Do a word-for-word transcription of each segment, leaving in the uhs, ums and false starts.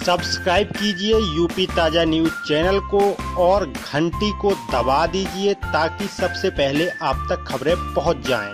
Subscribe कीजिए UP ताज़ा news channel को और घंटी को दबा दीजिए ताकि सबसे पहले आप तक खबरें पहुंच जाएं।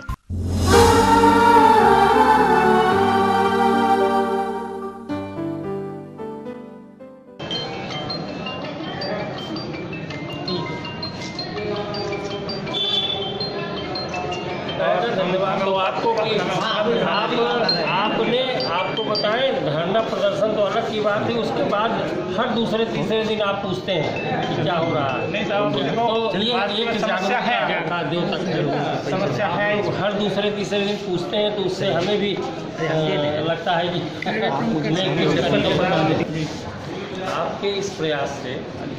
धन्यवाद। तो आपको कि आप आपने आपको बताएं, धरना प्रदर्शन तो अलग की बात है, उसके बाद हर दूसरे तीसरे दिन आप पूछते हैं कि क्या हो रहा है। नहीं साहब, तो ये एक समस्या है, समस्या है, हर दूसरे तीसरे दिन पूछते हैं, तो उससे हमें भी लगता है कि आपके इस प्रयास से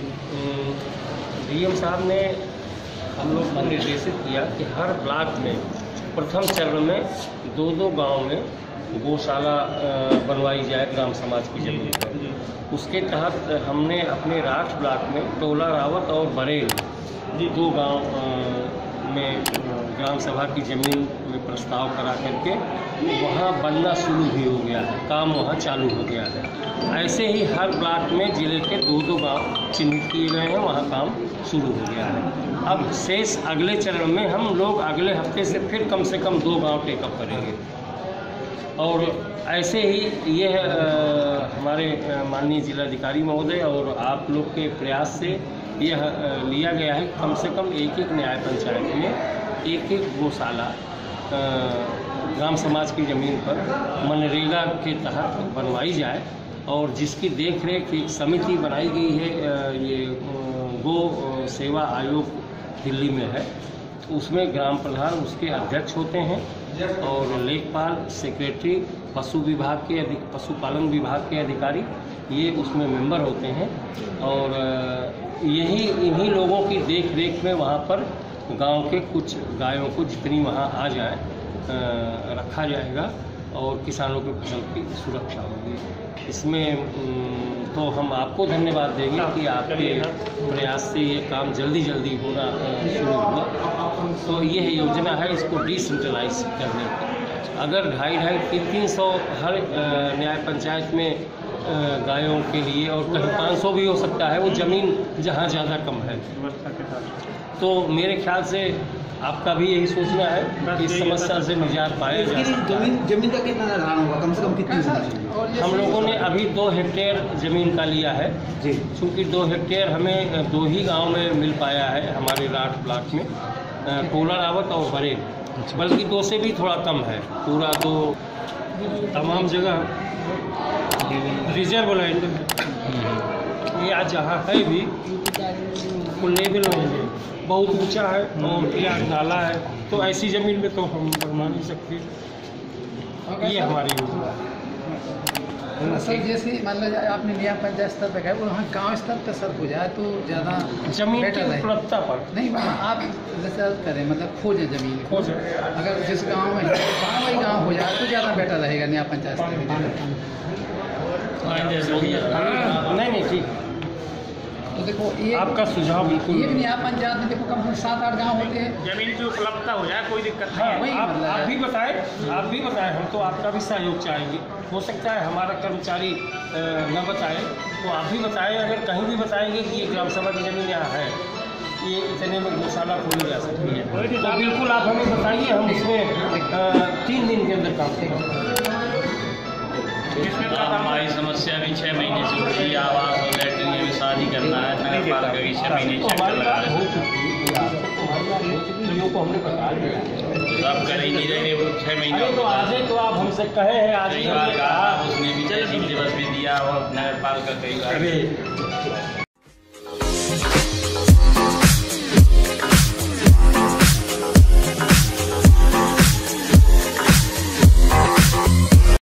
डीएम साहब ने हम लोग को निर्देशित किया कि हर ब्लॉक में प्रथम चरण में दो दो गांव में गौशाला बनवाई जाए ग्राम समाज की जमीन पर। उसके तहत हमने अपने राठ ब्लॉक में टोला रावत और बरेल दो गांव में ग्राम सभा की ज़मीन में प्रस्ताव करा करके वहाँ बनना शुरू भी हो गया है, काम वहाँ चालू हो गया है। ऐसे ही हर ब्लॉक में ज़िले के दो दो गांव चिन्हित किए गए हैं, वहाँ काम शुरू हो गया है। अब शेष अगले चरण में हम लोग अगले हफ्ते से फिर कम से कम दो गांव टेकअप करेंगे। और ऐसे ही ये हमारे माननीय जिलाधिकारी महोदय और आप लोग के प्रयास से यह लिया गया है, कम से कम एक एक न्याय पंचायत में एक एक गौशाला ग्राम समाज की ज़मीन पर मनरेगा के तहत बनवाई जाए, और जिसकी देख रेख एक समिति बनाई गई है, ये गो सेवा आयोग दिल्ली में है। उसमें ग्राम प्रधान उसके अध्यक्ष होते हैं और लेखपाल, सेक्रेटरी, पशु विभाग के अधिक पशुपालन विभाग के अधिकारी ये उसमें मेंबर होते हैं। और यही इन्हीं लोगों की देख रेख में वहाँ पर गांव के कुछ गायों को जितनी वहाँ आ जाए रखा जाएगा और किसानों की फसल की सुरक्षा होगी। इसमें तो हम आपको धन्यवाद देंगे कि आपके प्रयास से ये काम जल्दी जल्दी होना शुरू हुआ। तो ये योजना है इसको डिसेंट्रलाइज करने की। अगर ढाई ढाई तीन तीन सौ हर न्याय पंचायत में गायों के लिए और कहीं पाँच सौ भी हो सकता है, वो ज़मीन जहाँ ज़्यादा कम है, तो मेरे ख्याल से आपका भी यही सोचना है कि इस समस्या से निजात पाया जा सकता है। जमीन जमीन का कितना निर्धारण होगा, कम से कम कितनी होना चाहिए? हम लोगों ने अभी दो हेक्टेयर ज़मीन का लिया है जी, क्योंकि दो हेक्टेयर हमें दो ही गांव में मिल पाया है हमारे राठ ब्लॉक में, टोला रावत और बरेल, बल्कि दो से भी थोड़ा कम है। पूरा तो तमाम जगह रिजर्व लैंड या जहाँ है भी वो लेवल नहीं है, बहुत ऊंचा है और या नाला है, तो ऐसी ज़मीन में तो हम बनवा नहीं सकते। ये हमारी सर, जैसे मान लो आपने न्याय पंचायत स्तर पर कहा, वो वहाँ गाँव स्तर पर सर हो जाए तो ज़्यादा जमीन की उपलब्धता पर नहीं, आप जैसे करें मतलब खोजें ज़मीन खोजें, अगर जिस गाँव में गाँव ही गाँव हो जाए तो ज़्यादा बेटर रहेगा न्याय पंचायत स्तर पर। नहीं नहीं ठीक, तो देखो ये आपका सुझाव बिल्कुल। ये न्याय पंचायत में देखो कम से कम सात आठ गांव होते हैं, जमीन की उपलब्धता हो जाए कोई दिक्कत नहीं। हाँ, वही आप, मतलब आप भी बताएं, आप भी बताएं, हम तो आपका भी सहयोग चाहेंगे। हो सकता है हमारा कर्मचारी न बताए तो आप भी बताएं, अगर कहीं भी बताएंगे कि ये ग्राम सभा की जमीन यहाँ है, ये इतने में गौशाला खोली जा सकती है, तो बिल्कुल आप हमें बताइए, हम इसमें तीन दिन के अंदर काम करेंगे। हमारी समस्या भी छः महीने से उठी है, आवास और लैट्रिन भी शादी करना है, नगर पालिका की छः महीने चक्कर लगा रहे हैं, तो आप कर ही नहीं रहे, वो छः महीने तो आज तो आप हमसे कहे हैं, आज कई बार कहा, उसने भी तहसील दिवस भी दिया और नगर पालिका कई बार